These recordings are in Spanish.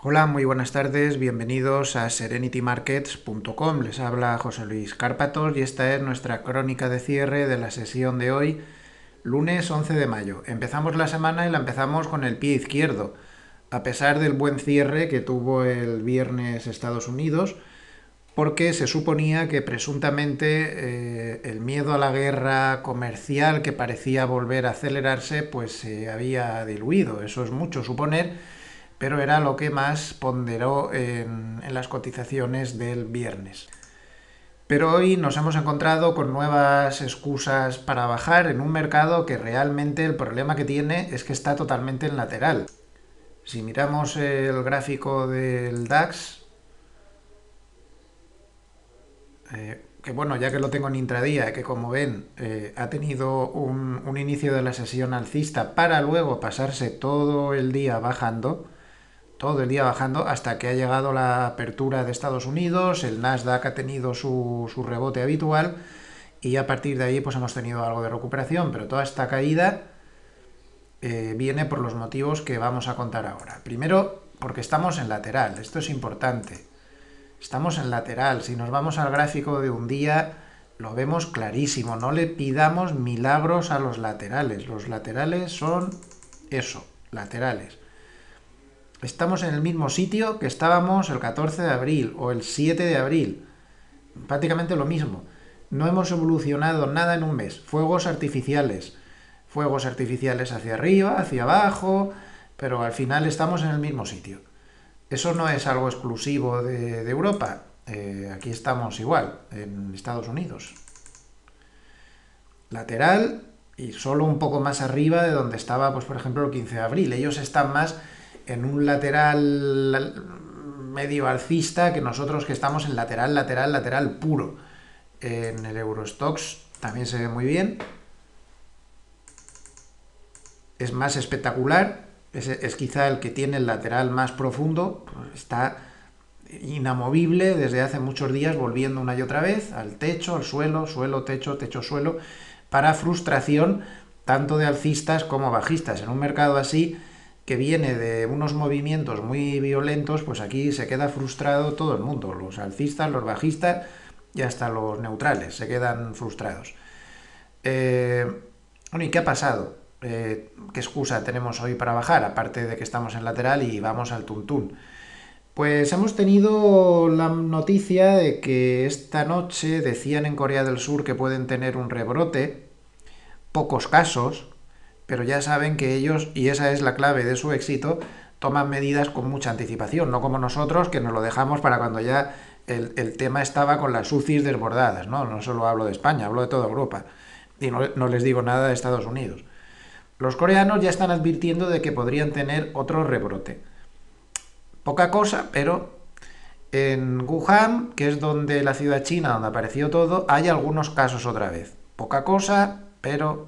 Hola, muy buenas tardes, bienvenidos a serenitymarkets.com. Les habla José Luis Cárpatos y esta es nuestra crónica de cierre de la sesión de hoy, lunes 11 de mayo. Empezamos la semana y la empezamos con el pie izquierdo. A pesar del buen cierre que tuvo el viernes Estados Unidos, porque se suponía que presuntamente el miedo a la guerra comercial que parecía volver a acelerarse pues se había diluido. Eso es mucho suponer, pero era lo que más ponderó en las cotizaciones del viernes. Pero hoy nos hemos encontrado con nuevas excusas para bajar en un mercado que realmente el problema que tiene es que está totalmente en lateral. Si miramos el gráfico del DAX, que bueno, ya que lo tengo en intradía, que como ven ha tenido un inicio de la sesión alcista para luego pasarse todo el día bajando hasta que ha llegado la apertura de Estados Unidos, el Nasdaq ha tenido su rebote habitual y a partir de ahí pues hemos tenido algo de recuperación, pero toda esta caída viene por los motivos que vamos a contar ahora. Primero, porque estamos en lateral, esto es importante. Estamos en lateral. Si nos vamos al gráfico de un día, lo vemos clarísimo. No le pidamos milagros a los laterales. Los laterales son eso, laterales. Estamos en el mismo sitio que estábamos el 14 de abril o el 7 de abril. Prácticamente lo mismo. No hemos evolucionado nada en un mes. Fuegos artificiales. Fuegos artificiales hacia arriba, hacia abajo, pero al final estamos en el mismo sitio. Eso no es algo exclusivo de Europa. Aquí estamos igual, en Estados Unidos. Lateral y solo un poco más arriba de donde estaba, pues por ejemplo, el 15 de abril. Ellos están más en un lateral medio alcista que nosotros que estamos en lateral, lateral, lateral puro. En el Eurostoxx también se ve muy bien. Es más espectacular. Es quizá el que tiene el lateral más profundo. Está inamovible desde hace muchos días, volviendo una y otra vez al techo, al suelo, suelo, techo, techo, suelo, para frustración tanto de alcistas como bajistas. En un mercado así, que viene de unos movimientos muy violentos, pues aquí se queda frustrado todo el mundo, los alcistas, los bajistas y hasta los neutrales se quedan frustrados. Bueno, ¿y qué ha pasado? ¿Qué excusa tenemos hoy para bajar? Aparte de que estamos en lateral y vamos al tuntún. Pues hemos tenido la noticia de que esta noche decían en Corea del Sur que pueden tener un rebrote, pocos casos, pero ya saben que ellos, y esa es la clave de su éxito, toman medidas con mucha anticipación, no como nosotros que nos lo dejamos para cuando ya el tema estaba con las UCIs desbordadas, ¿no? No solo hablo de España, hablo de toda Europa, y no les digo nada de Estados Unidos. Los coreanos ya están advirtiendo de que podrían tener otro rebrote. Poca cosa, pero en Wuhan, que es donde la ciudad china donde apareció todo, hay algunos casos otra vez. Poca cosa, pero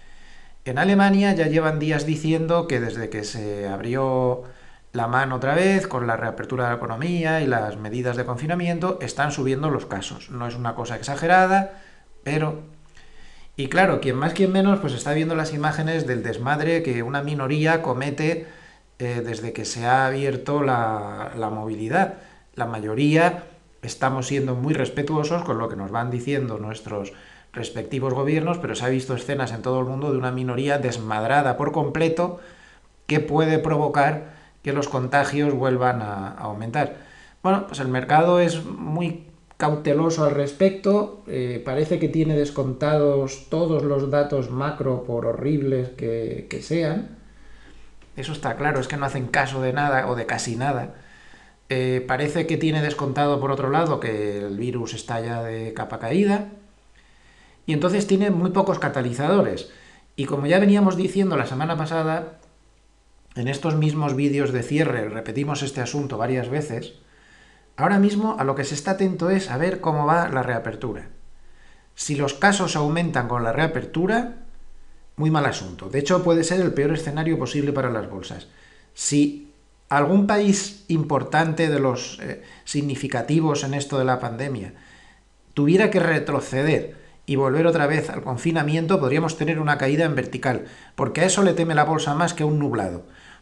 en Alemania ya llevan días diciendo que desde que se abrió la mano otra vez con la reapertura de la economía y las medidas de confinamiento, están subiendo los casos. No es una cosa exagerada, pero... Y claro, quien más, quien menos, pues está viendo las imágenes del desmadre que una minoría comete desde que se ha abierto la movilidad. La mayoría estamos siendo muy respetuosos con lo que nos van diciendo nuestros respectivos gobiernos, pero se ha visto escenas en todo el mundo de una minoría desmadrada por completo que puede provocar que los contagios vuelvan a aumentar. Bueno, pues el mercado es muy cauteloso al respecto, parece que tiene descontados todos los datos macro por horribles que sean. Eso está claro, es que no hacen caso de nada o de casi nada. Parece que tiene descontado por otro lado que el virus está ya de capa caída y entonces tiene muy pocos catalizadores. Y como ya veníamos diciendo la semana pasada, en estos mismos vídeos de cierre repetimos este asunto varias veces, ahora mismo a lo que se está atento es a ver cómo va la reapertura. Si los casos aumentan con la reapertura, muy mal asunto. De hecho, puede ser el peor escenario posible para las bolsas. Si algún país importante de los significativos en esto de la pandemia tuviera que retroceder y volver otra vez al confinamiento, podríamos tener una caída en vertical, porque a eso le teme la bolsa más que a un nublado.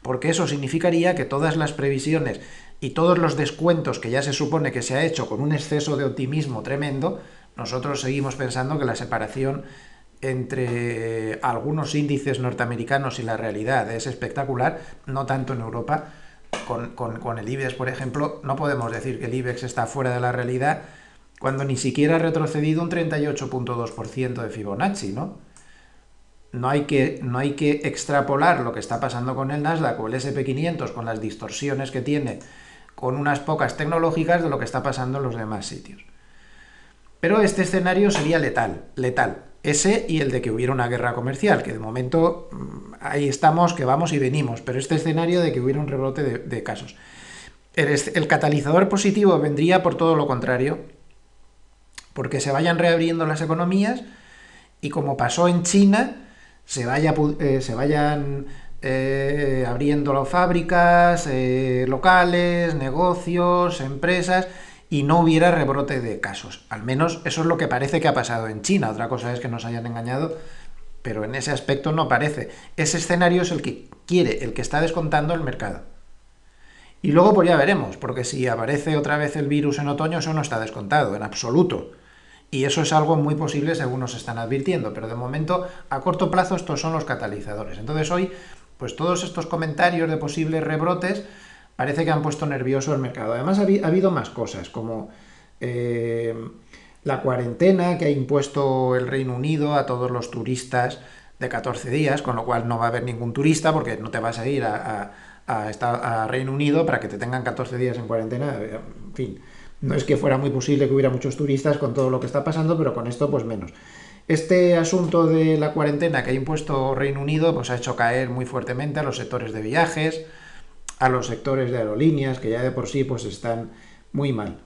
porque eso significaría que todas las previsiones y todos los descuentos que ya se supone que se ha hecho con un exceso de optimismo tremendo, nosotros seguimos pensando que la separación entre algunos índices norteamericanos y la realidad es espectacular, no tanto en Europa. Con el IBEX, por ejemplo, no podemos decir que el IBEX está fuera de la realidad cuando ni siquiera ha retrocedido un 38,2% de Fibonacci, ¿no? No hay que extrapolar lo que está pasando con el Nasdaq o el SP500 con las distorsiones que tiene con unas pocas tecnológicas de lo que está pasando en los demás sitios. Pero este escenario sería letal. Ese y el de que hubiera una guerra comercial, que de momento ahí estamos, que vamos y venimos, pero este escenario de que hubiera un rebrote de casos. El catalizador positivo vendría por todo lo contrario, porque se vayan reabriendo las economías y como pasó en China, se vayan abriendo las fábricas, locales, negocios, empresas, y no hubiera rebrote de casos. Al menos eso es lo que parece que ha pasado en China. Otra cosa es que nos hayan engañado, pero en ese aspecto no parece. Ese escenario es el que quiere, el que está descontando el mercado. Y luego pues ya veremos, porque si aparece otra vez el virus en otoño, eso no está descontado, en absoluto. Y eso es algo muy posible según nos están advirtiendo, pero de momento, a corto plazo, estos son los catalizadores. Entonces hoy, pues todos estos comentarios de posibles rebrotes parece que han puesto nervioso el mercado. Además ha habido más cosas, como la cuarentena que ha impuesto el Reino Unido a todos los turistas de 14 días, con lo cual no va a haber ningún turista porque no te vas a ir a Reino Unido para que te tengan 14 días en cuarentena, en fin. No es que fuera muy posible que hubiera muchos turistas con todo lo que está pasando, pero con esto pues menos. Este asunto de la cuarentena que ha impuesto Reino Unido pues ha hecho caer muy fuertemente a los sectores de viajes, a los sectores de aerolíneas, que ya de por sí pues están muy mal.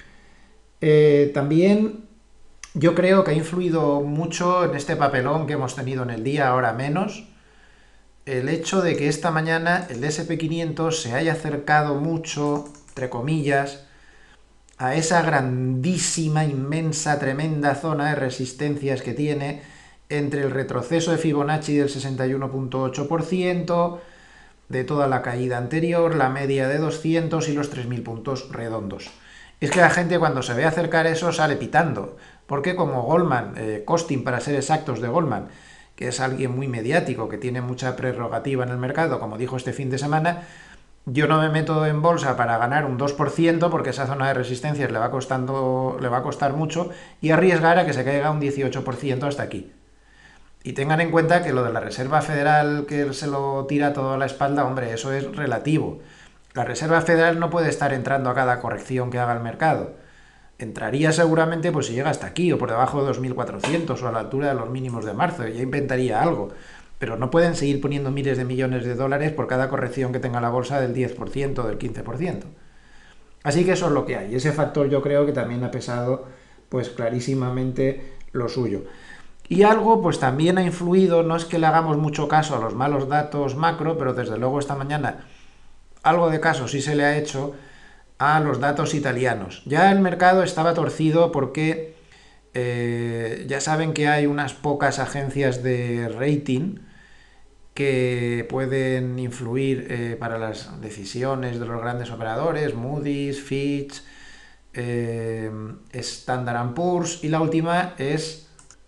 También yo creo que ha influido mucho en este papelón que hemos tenido en el día, ahora menos, el hecho de que esta mañana el SP500 se haya acercado mucho, entre comillas, a esa grandísima, inmensa, tremenda zona de resistencias que tiene entre el retroceso de Fibonacci del 61,8%, de toda la caída anterior, la media de 200 y los 3.000 puntos redondos. Es que la gente cuando se ve acercar eso sale pitando, porque como Goldman, Costin para ser exactos de Goldman, que es alguien muy mediático, que tiene mucha prerrogativa en el mercado, como dijo este fin de semana, yo no me meto en bolsa para ganar un 2% porque esa zona de resistencias le va a costar mucho y arriesgar a que se caiga un 18% hasta aquí. Y tengan en cuenta que lo de la Reserva Federal que se lo tira todo a la espalda, hombre, eso es relativo. La Reserva Federal no puede estar entrando a cada corrección que haga el mercado. Entraría seguramente pues si llega hasta aquí o por debajo de 2.400 o a la altura de los mínimos de marzo, ya inventaría algo. Pero no pueden seguir poniendo miles de millones de dólares por cada corrección que tenga la bolsa del 10%, del 15%. Así que eso es lo que hay. Ese factor yo creo que también ha pesado pues clarísimamente lo suyo. Y algo pues también ha influido, no es que le hagamos mucho caso a los malos datos macro, pero desde luego esta mañana algo de caso sí se le ha hecho a los datos italianos. Ya el mercado estaba torcido porque ya saben que hay unas pocas agencias de rating que pueden influir para las decisiones de los grandes operadores, Moody's, Fitch, Standard & Poor's, y la última es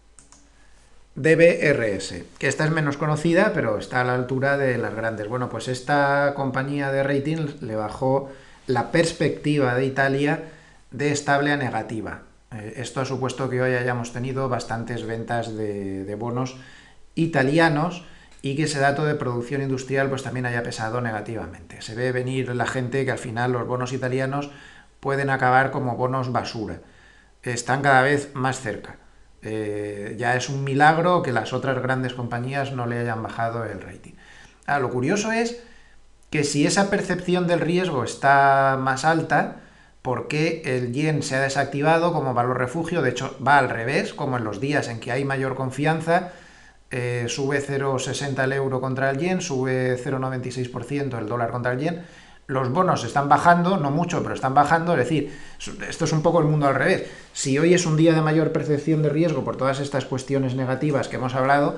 DBRS, que esta es menos conocida, pero está a la altura de las grandes. Bueno, pues esta compañía de rating le bajó la perspectiva de Italia de estable a negativa. Esto ha supuesto que hoy hayamos tenido bastantes ventas de bonos italianos y que ese dato de producción industrial pues también haya pesado negativamente. Se ve venir la gente que al final los bonos italianos pueden acabar como bonos basura. Están cada vez más cerca. Ya es un milagro que las otras grandes compañías no le hayan bajado el rating. Lo curioso es que si esa percepción del riesgo está más alta, ¿por qué el yen se ha desactivado como valor refugio? De hecho, va al revés, como en los días en que hay mayor confianza, sube 0,60 el euro contra el yen, sube 0,96% el dólar contra el yen. Los bonos están bajando, no mucho, pero están bajando, es decir, esto es un poco el mundo al revés. Si hoy es un día de mayor percepción de riesgo por todas estas cuestiones negativas que hemos hablado,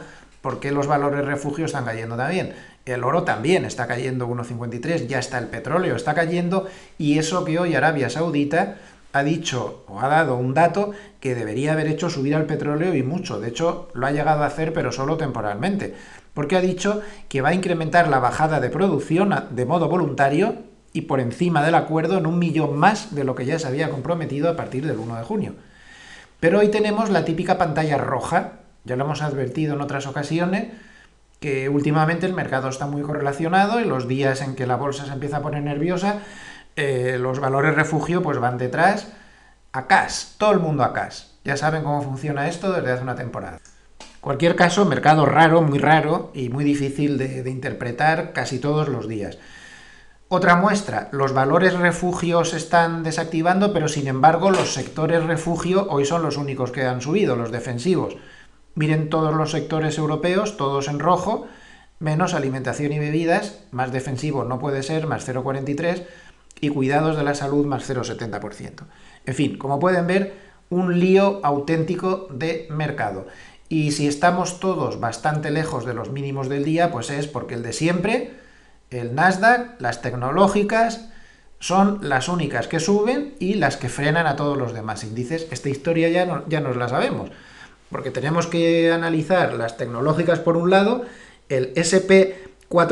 ¿Por qué los valores refugio están cayendo también? El oro también está cayendo 1,53, ya está el petróleo, está cayendo, y eso que hoy Arabia Saudita ha dicho o ha dado un dato que debería haber hecho subir al petróleo y mucho. De hecho, lo ha llegado a hacer, pero solo temporalmente, porque ha dicho que va a incrementar la bajada de producción de modo voluntario y por encima del acuerdo en 1 millón más de lo que ya se había comprometido a partir del 1 de junio. Pero hoy tenemos la típica pantalla roja, ya lo hemos advertido en otras ocasiones, que últimamente el mercado está muy correlacionado y los días en que la bolsa se empieza a poner nerviosa, los valores refugio pues van detrás a cash, todo el mundo a cash. Ya saben cómo funciona esto desde hace una temporada. En cualquier caso, mercado raro, muy raro y muy difícil de interpretar casi todos los días. Otra muestra, los valores refugio se están desactivando, pero sin embargo los sectores refugio hoy son los únicos que han subido, los defensivos. Miren todos los sectores europeos, todos en rojo, menos alimentación y bebidas, más defensivo no puede ser, más 0,43, y cuidados de la salud, más 0,70%. En fin, como pueden ver, un lío auténtico de mercado. Y si estamos todos bastante lejos de los mínimos del día, pues es porque el de siempre, el Nasdaq, las tecnológicas, son las únicas que suben y las que frenan a todos los demás índices. Esta historia ya nos la sabemos, porque tenemos que analizar las tecnológicas por un lado, el S&P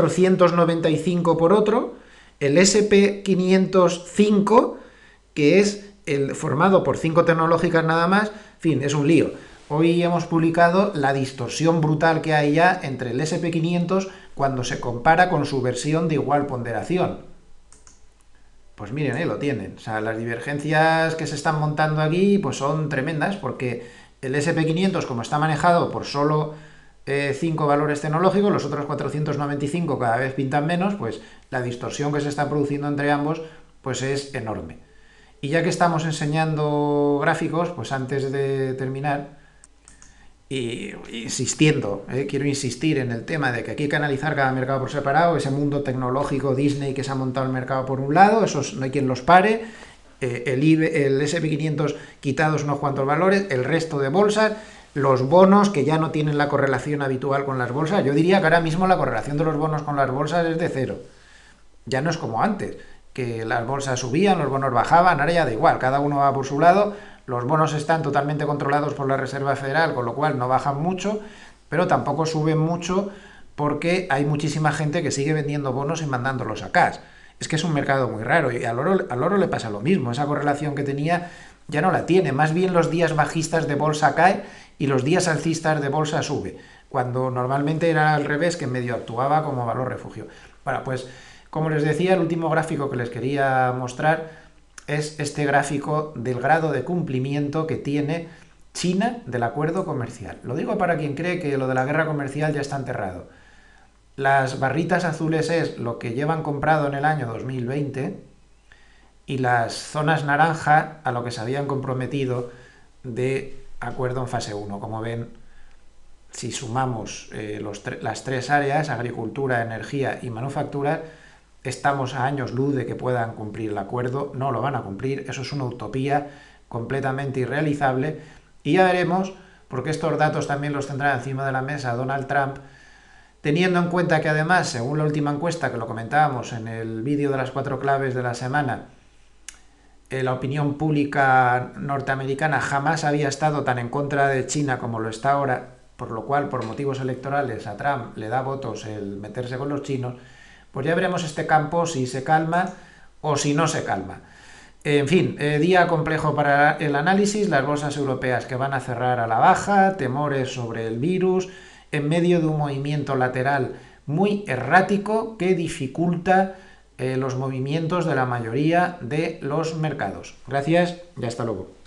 495 por otro, el S&P 505, que es formado por 5 tecnológicas nada más. En fin, es un lío. Hoy hemos publicado la distorsión brutal que hay ya entre el S&P 500 cuando se compara con su versión de igual ponderación. Pues miren, ahí lo tienen. O sea, las divergencias que se están montando aquí pues son tremendas, porque el S&P 500, como está manejado por solo 5 valores tecnológicos, los otros 495 cada vez pintan menos, pues la distorsión que se está produciendo entre ambos pues es enorme. Y ya que estamos enseñando gráficos, pues antes de terminar, y quiero insistir en el tema de que aquí hay que analizar cada mercado por separado, ese mundo tecnológico Disney que se ha montado el mercado por un lado, esos no hay quien los pare, el S&P 500 quitados unos cuantos valores, el resto de bolsas, los bonos que ya no tienen la correlación habitual con las bolsas. Yo diría que ahora mismo la correlación de los bonos con las bolsas es de cero. Ya no es como antes, que las bolsas subían, los bonos bajaban, ahora ya da igual, cada uno va por su lado, los bonos están totalmente controlados por la Reserva Federal, con lo cual no bajan mucho, pero tampoco suben mucho porque hay muchísima gente que sigue vendiendo bonos y mandándolos a cash. Es que es un mercado muy raro y al oro le pasa lo mismo, esa correlación que tenía ya no la tiene, más bien los días bajistas de bolsa cae y los días alcistas de bolsa sube, cuando normalmente era al revés, que medio actuaba como valor refugio. Bueno, pues como les decía, el último gráfico que les quería mostrar es este gráfico del grado de cumplimiento que tiene China del acuerdo comercial. Lo digo para quien cree que lo de la guerra comercial ya está enterrado. Las barritas azules es lo que llevan comprado en el año 2020 y las zonas naranja a lo que se habían comprometido de acuerdo en fase 1. Como ven, si sumamos las 3 áreas, agricultura, energía y manufactura, estamos a años luz de que puedan cumplir el acuerdo. No lo van a cumplir, eso es una utopía completamente irrealizable, y ya veremos, porque estos datos también los tendrá encima de la mesa Donald Trump, teniendo en cuenta que además, según la última encuesta, que lo comentábamos en el vídeo de las 4 claves de la semana, la opinión pública norteamericana jamás había estado tan en contra de China como lo está ahora, por lo cual, por motivos electorales, a Trump le da votos el meterse con los chinos. Pues ya veremos este campo si se calma o si no se calma. En fin, día complejo para el análisis, las bolsas europeas que van a cerrar a la baja, temores sobre el virus, en medio de un movimiento lateral muy errático que dificulta los movimientos de la mayoría de los mercados. Gracias y hasta luego.